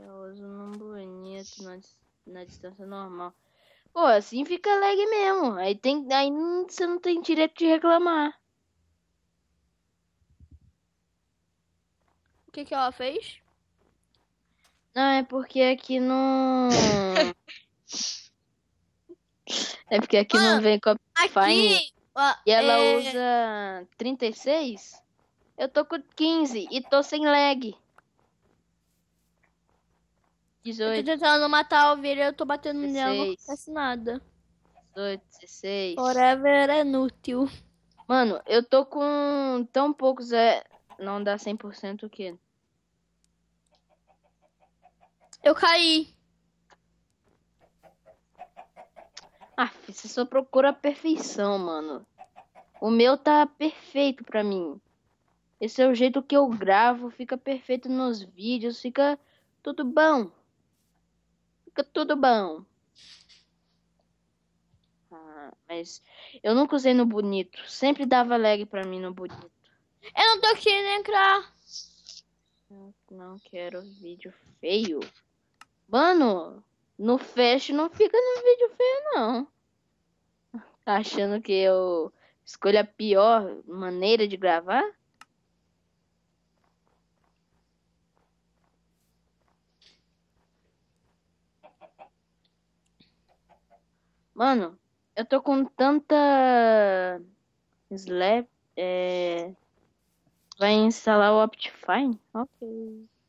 Eu uso num bonito na distância normal. Pô, assim fica lag mesmo. Aí você não tem direito de reclamar. O que que ela fez? Não, é porque aqui não. É porque aqui não Mano, vem com a Fine. aqui, ó, E ela usa 36. Eu tô com 15 e tô sem lag. eu tô 18, tentando matar a ovelha, eu tô batendo nela, não 16, acontece nada. 18, 16. Forever é inútil. Mano, eu tô com tão poucos. Não dá 100% o quê? Eu caí. Ah, você só procura a perfeição, mano. O meu tá perfeito pra mim. Esse é o jeito que eu gravo, fica perfeito nos vídeos, fica tudo bom. Fica tudo bom. Ah, mas eu nunca usei no bonito. Sempre dava lag pra mim no bonito. Eu não tô querendo entrar. Eu não quero vídeo feio. Mano, no Flash não fica no vídeo feio, não. Tá achando que eu escolho a pior maneira de gravar? Mano, eu tô com tanta Slap. Vai instalar o Optifine? Ok.